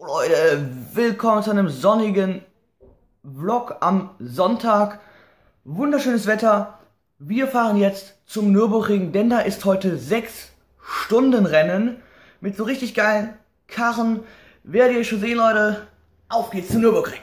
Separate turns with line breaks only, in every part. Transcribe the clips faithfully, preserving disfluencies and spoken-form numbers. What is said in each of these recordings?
Leute, willkommen zu einem sonnigen Vlog am Sonntag. Wunderschönes Wetter. Wir fahren jetzt zum Nürburgring, denn da ist heute sechs Stunden Rennen mit so richtig geilen Karren. Werdet ihr schon sehen, Leute. Auf geht's zum Nürburgring.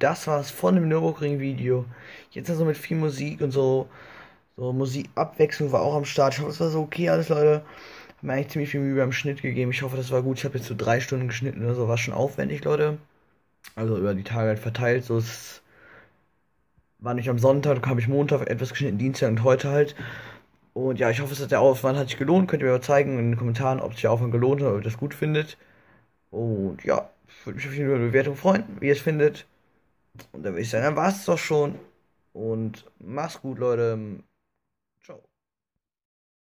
das war's von dem Nürburgring-Video. Jetzt also mit viel Musik und so. So Musikabwechslung war auch am Start. Ich hoffe, es war so okay alles, Leute. Hab mir eigentlich ziemlich viel Mühe beim Schnitt gegeben. Ich hoffe, das war gut. Ich habe jetzt so drei Stunden geschnitten oder so. War schon aufwendig, Leute. Also über die Tage halt verteilt. So, es war nicht am Sonntag, habe ich Montag etwas geschnitten, Dienstag und heute halt. Und ja, ich hoffe, es hat der Aufwand hat sich gelohnt. Könnt ihr mir mal zeigen in den Kommentaren, ob sich der Aufwand gelohnt hat, ob ihr das gut findet. Und ja, würde mich auf jeden Fall über eine Bewertung freuen, wie ihr es findet. Und dann würde ich sagen, dann war es doch schon. Und mach's gut, Leute.